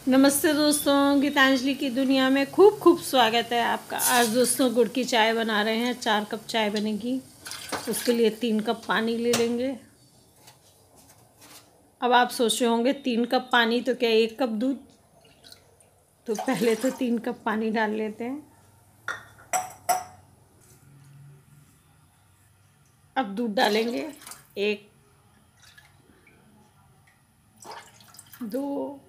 नमस्ते दोस्तों, गीतांजलि की दुनिया में खूब खूब स्वागत है आपका। आज दोस्तों गुड़ की चाय बना रहे हैं। 4 कप चाय बनेगी। उसके लिए 3 कप पानी ले लेंगे। अब आप सोच रहे होंगे 3 कप पानी तो क्या 1 कप दूध? तो पहले तो 3 कप पानी डाल लेते हैं। अब दूध डालेंगे 1, 2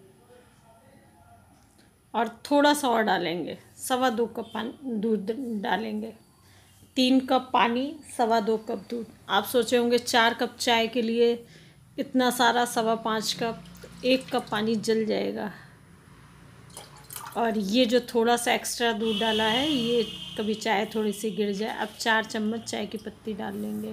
और थोड़ा सा और डालेंगे। 2.25 कप पानी दूध डालेंगे। 3 कप पानी, 2.25 कप दूध। आप सोचे होंगे 4 कप चाय के लिए इतना सारा 5.25 कप, 1 कप पानी जल जाएगा। और ये जो थोड़ा सा एक्स्ट्रा दूध डाला है, ये कभी चाय थोड़ी सी गिर जाए। अब 4 चम्मच चाय की पत्ती डाल लेंगे।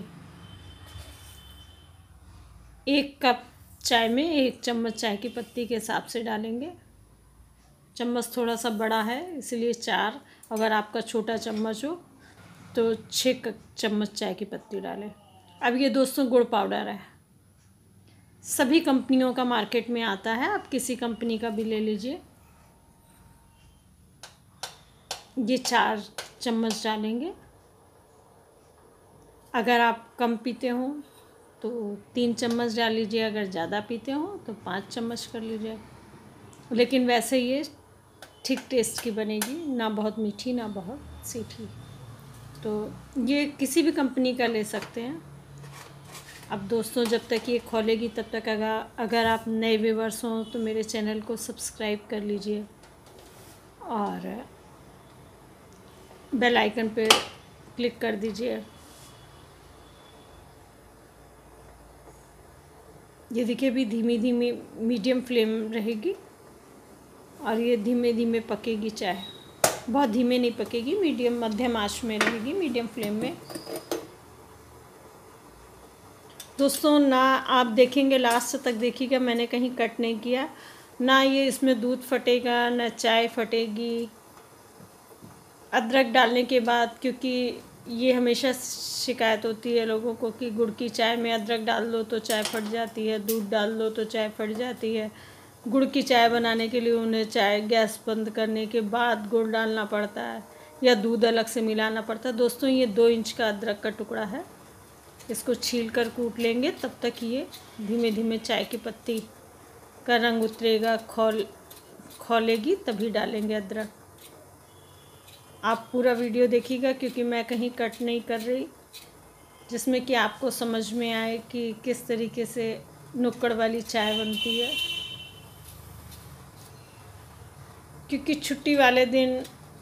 1 कप चाय में 1 चम्मच चाय की पत्ती के हिसाब से डालेंगे। चम्मच थोड़ा सा बड़ा है इसलिए 4, अगर आपका छोटा चम्मच हो तो 6 चम्मच चाय की पत्ती डालें। अब ये दोस्तों गुड़ पाउडर है। सभी कंपनियों का मार्केट में आता है, आप किसी कंपनी का भी ले लीजिए। ये 4 चम्मच डालेंगे। अगर आप कम पीते हो तो 3 चम्मच डाल लीजिए, अगर ज़्यादा पीते हो तो 5 चम्मच कर लीजिए। लेकिन वैसे ये ठीक टेस्ट की बनेगी, ना बहुत मीठी ना बहुत सीठी। तो ये किसी भी कंपनी का ले सकते हैं। अब दोस्तों जब तक ये खोलेगी तब तक अगर आप नए व्यूअर्स हों तो मेरे चैनल को सब्सक्राइब कर लीजिए और बेल आइकन पे क्लिक कर दीजिए। ये देखिए अभी धीमी धीमी मीडियम फ्लेम रहेगी और ये धीमे धीमे पकेगी चाय। बहुत धीमे नहीं पकेगी, मीडियम मध्यम आंच में रहेगी, मीडियम फ्लेम में। दोस्तों ना आप देखेंगे लास्ट तक देखिएगा, मैंने कहीं कट नहीं किया। ना ये इसमें दूध फटेगा ना चाय फटेगी। अदरक डालने के बाद, क्योंकि ये हमेशा शिकायत होती है लोगों को कि गुड़ की चाय में अदरक डाल दो तो चाय फट जाती है, दूध डाल दो तो चाय फट जाती है। गुड़ की चाय बनाने के लिए उन्हें चाय गैस बंद करने के बाद गुड़ डालना पड़ता है या दूध अलग से मिलाना पड़ता है। दोस्तों ये 2 इंच का अदरक का टुकड़ा है, इसको छील कर कूट लेंगे। तब तक ये धीमे धीमे चाय की पत्ती का रंग उतरेगा, खौलेगी तभी डालेंगे अदरक। आप पूरा वीडियो देखिएगा क्योंकि मैं कहीं कट नहीं कर रही, जिसमें कि आपको समझ में आए कि किस तरीके से नुक्कड़ वाली चाय बनती है। क्योंकि छुट्टी वाले दिन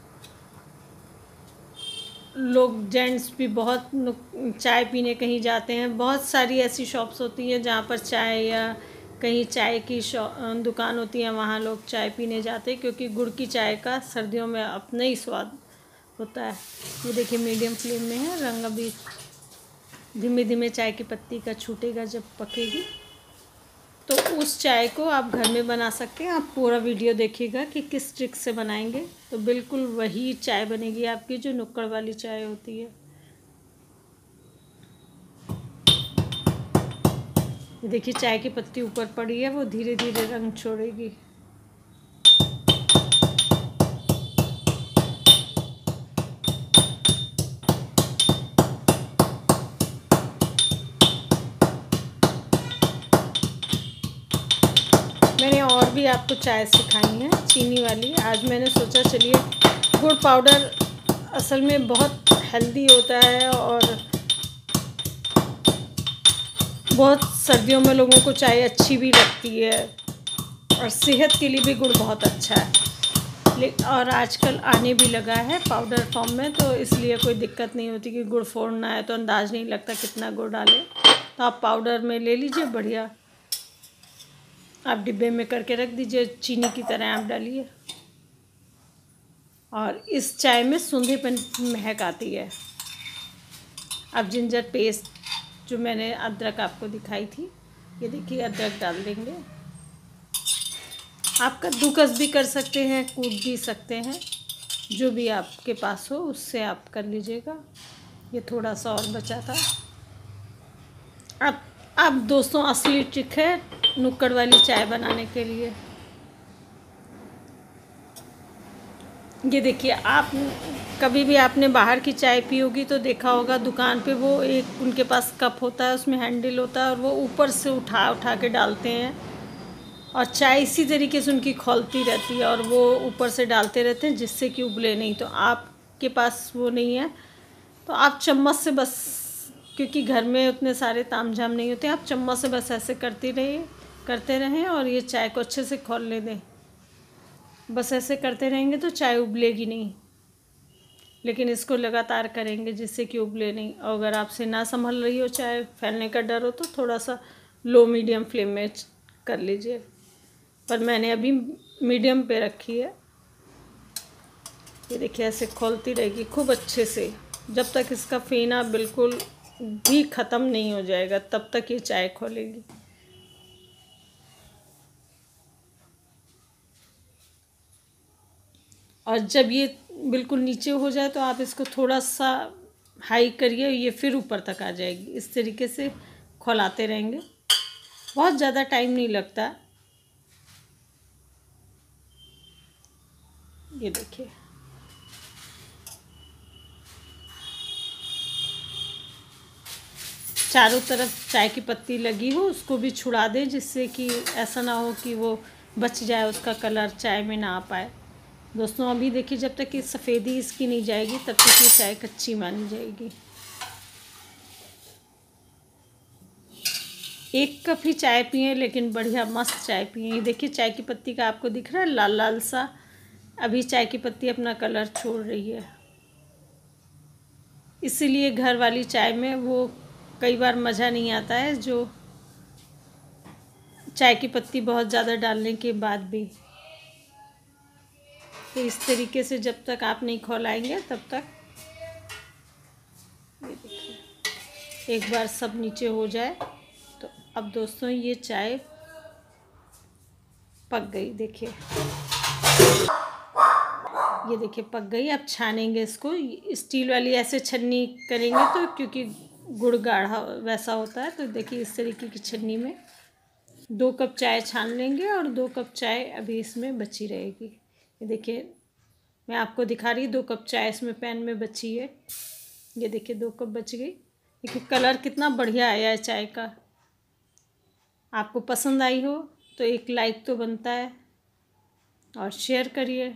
लोग जेंट्स भी बहुत चाय पीने कहीं जाते हैं। बहुत सारी ऐसी शॉप्स होती हैं जहाँ पर चाय या कहीं चाय की दुकान होती है, वहाँ लोग चाय पीने जाते हैं क्योंकि गुड़ की चाय का सर्दियों में अपना ही स्वाद होता है। ये देखिए मीडियम फ्लेम में है, रंग अभी धीमे धीमे चाय की पत्ती का छूटेगा जब पकेगी। तो उस चाय को आप घर में बना सकते हैं। आप पूरा वीडियो देखिएगा कि किस ट्रिक से बनाएंगे, तो बिल्कुल वही चाय बनेगी आपकी जो नुक्कड़ वाली चाय होती है। देखिए चाय की पत्ती ऊपर पड़ी है, वो धीरे धीरे रंग छोड़ेगी। मैंने और भी आपको चाय सिखाई है चीनी वाली। आज मैंने सोचा चलिए गुड़ पाउडर असल में बहुत हेल्दी होता है और बहुत सर्दियों में लोगों को चाय अच्छी भी लगती है और सेहत के लिए भी गुड़ बहुत अच्छा है। और आजकल आने भी लगा है पाउडर फॉर्म में, तो इसलिए कोई दिक्कत नहीं होती कि गुड़ फोड़ना है तो अंदाज़ नहीं लगता कितना गुड़ डालें। तो आप पाउडर में ले लीजिए, बढ़िया आप डिब्बे में करके रख दीजिए, चीनी की तरह आप डालिए। और इस चाय में सूंधीपन महक आती है। अब जिंजर पेस्ट जो मैंने अदरक आपको दिखाई थी, ये देखिए अदरक डाल देंगे। आप कद्दूकस भी कर सकते हैं, कूट भी सकते हैं, जो भी आपके पास हो उससे आप कर लीजिएगा। ये थोड़ा सा और बचा था। अब दोस्तों असली ट्रिक है नुक्कड़ वाली चाय बनाने के लिए। ये देखिए, आप कभी भी आपने बाहर की चाय पी होगी तो देखा होगा दुकान पे वो एक उनके पास कप होता है, उसमें हैंडल होता है और वो ऊपर से उठा उठा के डालते हैं और चाय इसी तरीके से उनकी खौलती रहती है और वो ऊपर से डालते रहते हैं जिससे कि उबले नहीं। तो आपके पास वो नहीं है तो आप चम्मच से बस, क्योंकि घर में उतने सारे तामझाम नहीं होते, आप चम्मच से बस ऐसे करते रहें और ये चाय को अच्छे से खौलने दें। बस ऐसे करते रहेंगे तो चाय उबलेगी नहीं, लेकिन इसको लगातार करेंगे जिससे कि उबले नहीं। और अगर आपसे ना संभल रही हो, चाय फैलने का डर हो, तो थोड़ा सा लो मीडियम फ्लेम में कर लीजिए, पर मैंने अभी मीडियम पे रखी है। ये देखिए ऐसे खौलती रहेगी खूब अच्छे से, जब तक इसका फेना बिल्कुल भी ख़त्म नहीं हो जाएगा तब तक ये चाय खौलेगी। और जब ये बिल्कुल नीचे हो जाए तो आप इसको थोड़ा सा हाई करिए, ये फिर ऊपर तक आ जाएगी। इस तरीके से खौलाते रहेंगे, बहुत ज़्यादा टाइम नहीं लगता। ये देखिए, चारों तरफ चाय की पत्ती लगी हो उसको भी छुड़ा दें, जिससे कि ऐसा ना हो कि वो बच जाए, उसका कलर चाय में ना आ पाए। दोस्तों अभी देखिए, जब तक कि सफ़ेदी इसकी नहीं जाएगी तब तक ये चाय कच्ची मानी जाएगी। एक कप ही चाय पिए, लेकिन बढ़िया मस्त चाय पिए। ये देखिए चाय की पत्ती का आपको दिख रहा है लाल लाल सा, अभी चाय की पत्ती अपना कलर छोड़ रही है। इसीलिए घर वाली चाय में वो कई बार मज़ा नहीं आता है, जो चाय की पत्ती बहुत ज़्यादा डालने के बाद भी। तो इस तरीके से जब तक आप नहीं खौलाएंगे तब तक, ये देखिए एक बार सब नीचे हो जाए तो अब दोस्तों ये चाय पक गई। देखिए, ये देखिए पक गई। अब छानेंगे इसको, स्टील वाली ऐसे छन्नी करेंगे तो, क्योंकि गुड़ गाढ़ा वैसा होता है, तो देखिए इस तरीके की छन्नी में 2 कप चाय छान लेंगे और 2 कप चाय अभी इसमें बची रहेगी। ये देखिए मैं आपको दिखा रही, 2 कप चाय इसमें पैन में बची है। ये देखिए 2 कप बच गई। देखिए कलर कितना बढ़िया आया है चाय का। आपको पसंद आई हो तो एक लाइक तो बनता है और शेयर करिए।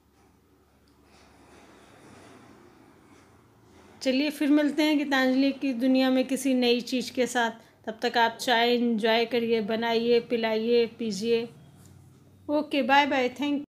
चलिए फिर मिलते हैं गीतांजलि की दुनिया में किसी नई चीज़ के साथ। तब तक आप चाय एंजॉय करिए, बनाइए, पिलाइए, पीजिए। Okay, bye bye, thank